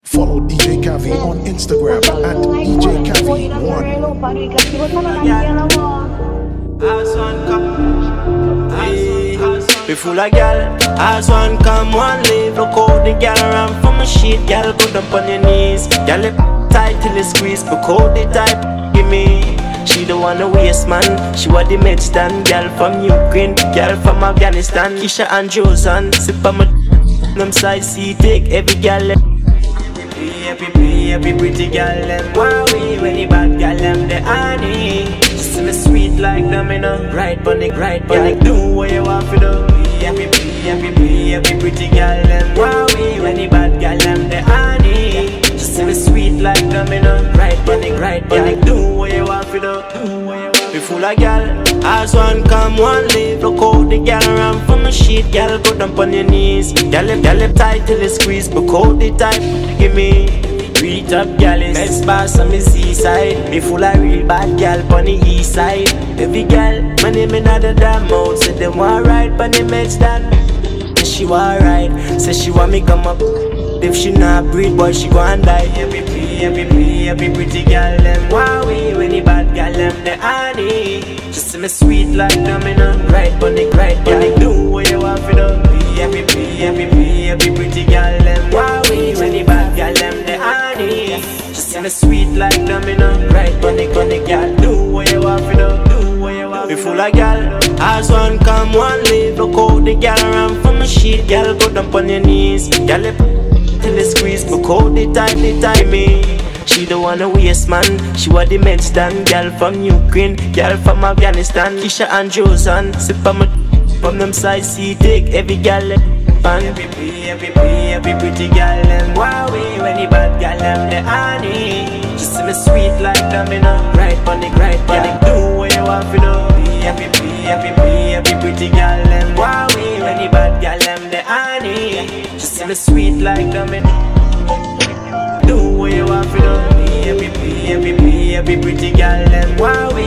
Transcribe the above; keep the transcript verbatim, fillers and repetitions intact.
Follow D J Cavi on Instagram at D J Cavi one. We full of gal, as one come one leave. Look how the gal around from my shit. Gal go down on your knees. Gal lip tight till it squeeze. Look how the type give me. She the one to waste man. She was the med stand. Gal from Ukraine, gal from Afghanistan. Kisha and Josan, sip on my them side see take every gal. Every, every pretty gal them worry. When the bad gal them the honey. Just see me sweet like them, you know. Right panic, right panic. Do what you want to do. Every, every, every pretty gal them worry. When the bad gal them the honey. Just see me sweet like them, you know. Right panic, right panic. Do what you want to do. We full of gal, as one come one leave. Look how the gal around from my shit. Gal go down on your knees. Gal lip, gal lip tight till it squeeze. Look how the type give me. Three top gals, best boss on the seaside. Me full of real bad gal on the east side. Every gal, my name in the damn mouth. Say them want ride on the med stand. Say she want ride, say she want me come up. If she not breathe, boy, she go and die. Every pretty, every pretty, every pretty gal them wowie. When the bad gal them the honey. Just see me sweet like them, you know. Right on the right panic, do what you want to do. Every pretty, every pretty, every pretty gal them wowie. When the bad gal them the honey. Just see me sweet like them, you know. Right on the on the gal, do what you want to do. Do what you want. We full of gal, as one come one leave. Look how the gal around from my shit. Gal go down on your knees. Gal lip till it squeeze, but how the time, the time me. She the one to waste man. She was the med stand. Girl from Ukraine, girl from Afghanistan. Kisha and Josan, sip on my from them side see take every girl pan. Every pretty, every pretty, every pretty girl them wowie. When the bad girl them the honey. Just see me sweet like them, you know. Right on the right panic, do what you want to do. Every pretty, every pretty, every pretty girl them wowie. When the bad girl them the honey. Just see me sweet like them, you know. Do what you want to do. Every pretty, every pretty, every pretty girl them wowie.